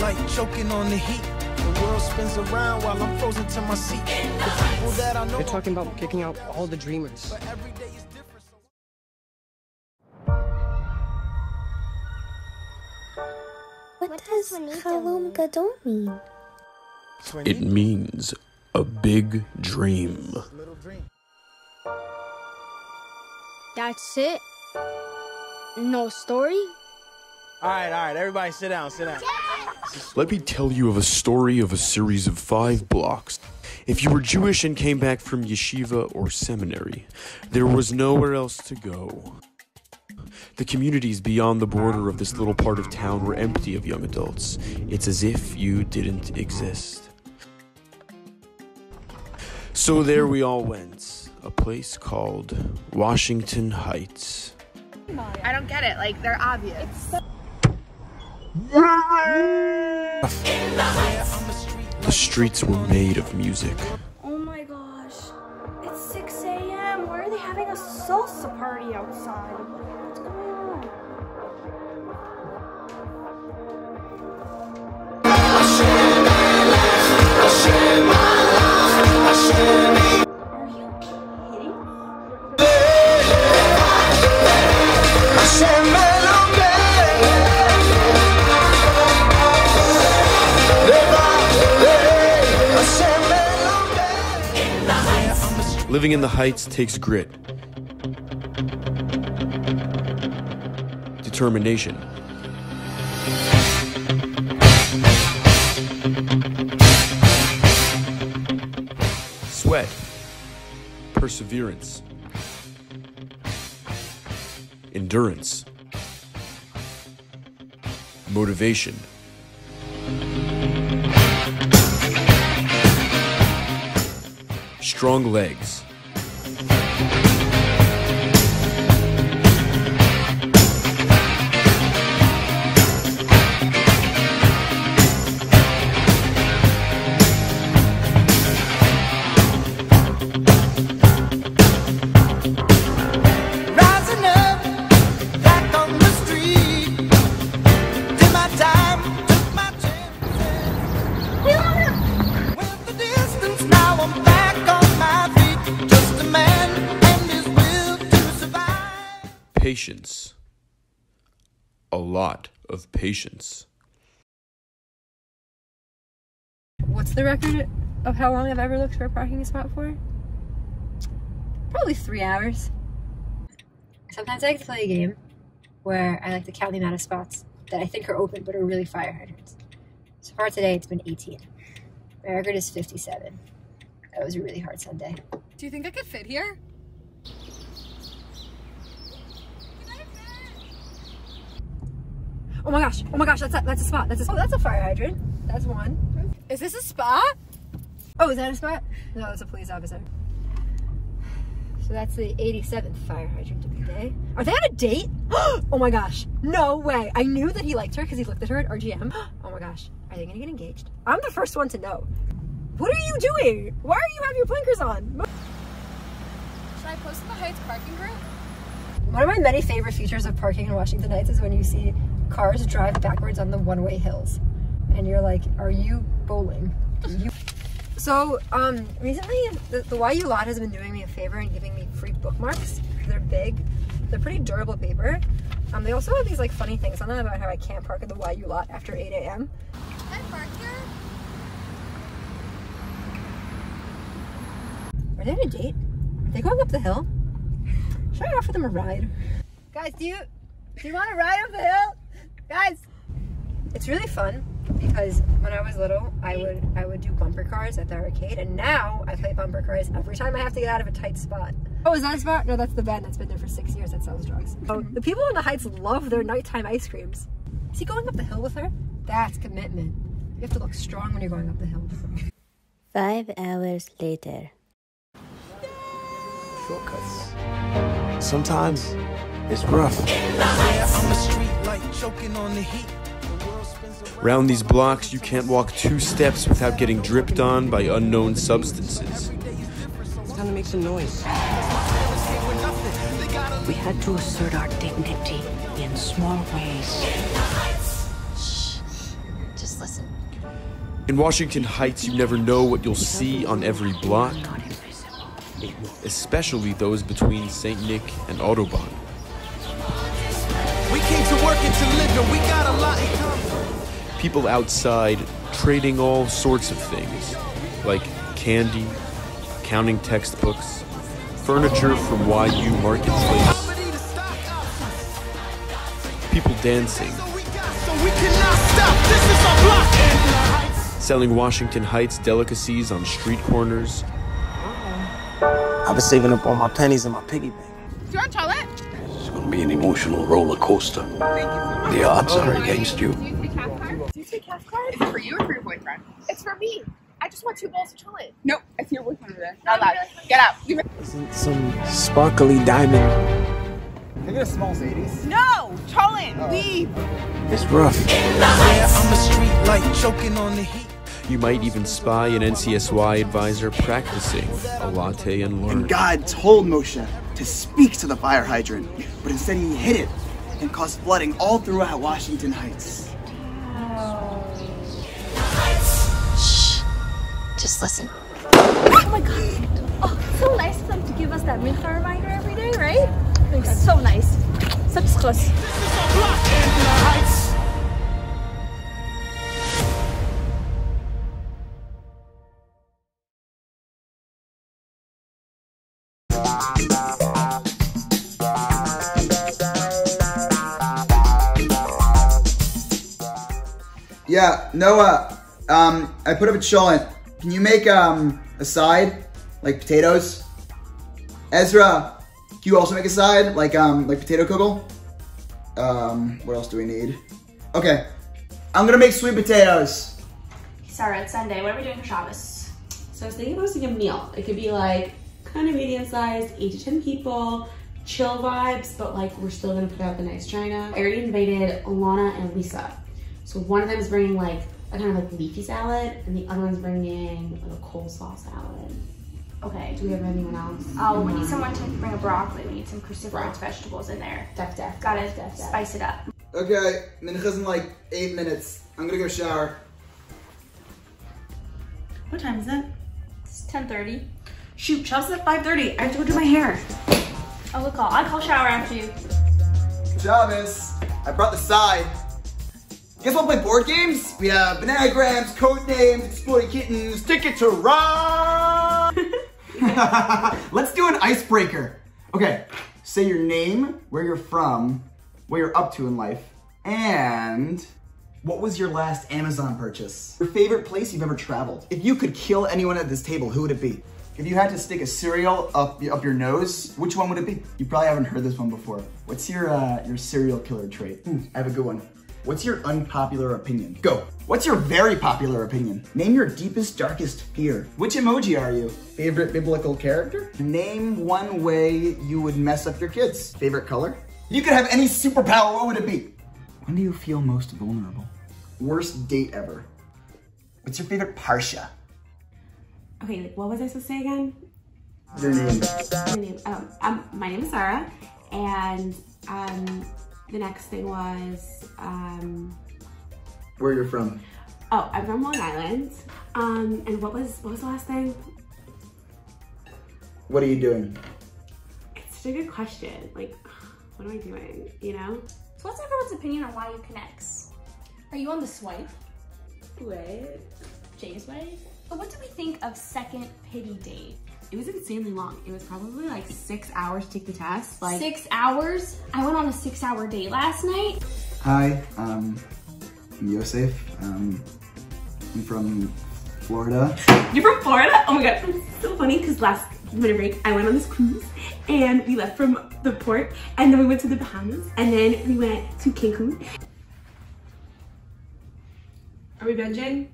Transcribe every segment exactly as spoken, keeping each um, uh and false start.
like choking on the heat. The world spins around while I'm frozen to my seat. The people that I know. They're talking about kicking out all the dreamers. But every day is different. What, what does Halom Gadol mean? It means a big dream. That's it? No story? Alright, alright, everybody sit down, sit down. Let me tell you of a story of a series of five blocks. If you were Jewish and came back from yeshiva or seminary, there was nowhere else to go. The communities beyond the border of this little part of town were empty of young adults. It's as if you didn't exist. So there we all went, a place called Washington Heights. I don't get it, like, they're obvious. The streets were made of music. Oh my gosh. It's six A M Why are they having a salsa party outside? What's going on? Are you kidding? Living in the Heights takes grit, determination, sweat, perseverance, endurance, motivation. Strong legs. Rising up, back on the street. Did my time, took my chances. Went the distance, now I'm back on my feet. Just a man and his will to survive. Patience. A lot of patience. What's the record of how long I've ever looked for a parking spot for? Probably three hours. Sometimes I like to play a game where I like to count the amount of spots that I think are open but are really fire hydrants. So far today it's been eighteen. My record is fifty-seven. That was a really hard Sunday. Do you think I could fit here? Oh my gosh, oh my gosh, that's a, that's a spot. That's a, oh, that's a fire hydrant. That's one. Is this a spot? Oh, is that a spot? No, that's a police officer. So that's the eighty-seventh fire hydrant of the day. Are they on a date? Oh my gosh, no way. I knew that he liked her because he looked at her at R G M. Oh my gosh, are they gonna get engaged? I'm the first one to know. What are you doing? Why are you have your blinkers on? Should I post in the Heights parking group? One of my many favorite features of parking in Washington Heights is when you see cars drive backwards on the one-way hills. And you're like, are you bowling? You So, um, recently, the, the Y U lot has been doing me a favor and giving me free bookmarks. They're big. They're pretty durable paper. Um, they also have these, like, funny things on them about how I can't park at the Y U lot after eight A M Can I park here? Are they on a date? Are they going up the hill? Should I offer them a ride? Guys, do you, do you want to ride up the hill? Guys! It's really fun because when I was little, I would I would do bumper cars at the arcade, and now I play bumper cars every time I have to get out of a tight spot. Oh, is that a spot? No, that's the band that's been there for six years that sells drugs. Oh, the people in the Heights love their nighttime ice creams. Is he going up the hill with her? That's commitment. You have to look strong when you're going up the hill. Five hours later. Shortcuts. Sometimes it's rough. On the street like choking on the heat. Round these blocks, you can't walk two steps without getting dripped on by unknown substances. It's time to make some noise. We had to assert our dignity in small ways. Just listen. In Washington Heights, you never know what you'll see on every block, especially those between Saint Nick and Autobahn. We came to work and to live, and we got a lot in common. People outside trading all sorts of things, like candy, accounting textbooks, furniture from Y U Marketplace, people dancing, selling Washington Heights delicacies on street corners. I've been saving up all my pennies in my piggy bank. Do you want chocolate? It's gonna be an emotional roller coaster. The odds are against you. Do you take half card? Do you take half card? Is it for you or for your boyfriend? It's for me. I just want two bowls of chocolate. Nope, I see your boyfriend over there. Not allowed. Get out. Give it. Isn't some sparkly diamond? Can I get a small Sadie's? No! Colin, oh. Leave! It's rough. Yeah, I'm a street light choking on the heat. You might even spy an N C S Y advisor practicing a latte and learn. And God told Moshe to speak to the fire hydrant, but instead he hid it and caused flooding all throughout Washington Heights. Shh. Just listen. Oh my god. Oh, so nice of them to give us that Mincha reminder every day, right? It's so nice. Such schus. Yeah, Noah, um, I put up a cholent. Can you make um, a side, like potatoes? Ezra, can you also make a side, like um, like potato kugel? Um, what else do we need? Okay, I'm gonna make sweet potatoes. Sarah, it's Sunday. What are we doing for Shabbos? So I was thinking of hosting a meal. It could be like kind of medium-sized, eight to ten people, chill vibes, but like we're still gonna put out the nice china. I already invited Alana and Lisa. So one of them is bringing like a kind of like leafy salad, and the other one's bringing like a coleslaw salad. Okay. Do we have anyone else? Oh, we need someone to bring a broccoli. We need some cruciferous vegetables in there. Def, def. Gotta def, def, def. spice it up. Okay, mincha's in like eight minutes. I'm gonna go shower. What time is it? It's ten thirty. Shoot, Shabbos at five thirty. I have to go do my hair. Oh, look, I'll, I'll shower after you. Shabbos, I brought the side. Guess we'll play board games? We have Banagrams, Codenames, Exploding Kittens, Ticket to Ride! Let's do an icebreaker. Okay, say your name, where you're from, what you're up to in life, and what was your last Amazon purchase? Your favorite place you've ever traveled? If you could kill anyone at this table, who would it be? If you had to stick a cereal up, up your nose, which one would it be? You probably haven't heard this one before. What's your, uh, your serial killer trait? Ooh, I have a good one. What's your unpopular opinion? Go. What's your very popular opinion? Name your deepest, darkest fear. Which emoji are you? Favorite biblical character? Name one way you would mess up your kids. Favorite color? If you could have any superpower, what would it be? When do you feel most vulnerable? Worst date ever. What's your favorite parsha? Okay, like what was I supposed to say again? Your name. My name. Um, um, my name is Sarah, and um. The next thing was, um... where you're from? Oh, I'm from Long Island. Um, and what was, what was the last thing? What are you doing? It's such a good question. Like, what am I doing, you know? So what's everyone's opinion on Y U Connects? Are you on the swipe? What? Jay's way? But what do we think of Second Pity Date? It was insanely long. It was probably like six hours to take the test. Like Six hours? I went on a six hour date last night. Hi, um, I'm Yosef. Um, I'm from Florida. You're from Florida? Oh my God, it's so funny because last winter break, I went on this cruise and we left from the port and then we went to the Bahamas and then we went to Cancun. Are we binging?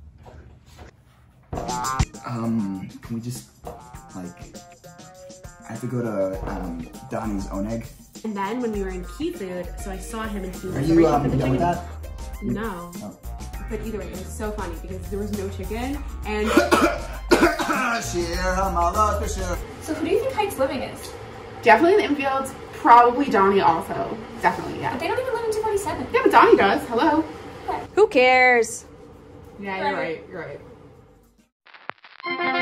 Um, can we just, like, I have to go to, um, Donnie's Oneg. And then when we were in Key Food, so I saw him and he was Are you, um, done with that? No. Oh. But either way, it was so funny because there was no chicken and... So who do you think Heights Living is? Definitely the infields, probably Donnie also. Definitely, yeah. But they don't even live in two forty-seven. Yeah, but Donnie does. Hello. Okay. Who cares? Yeah, you're right. You're right.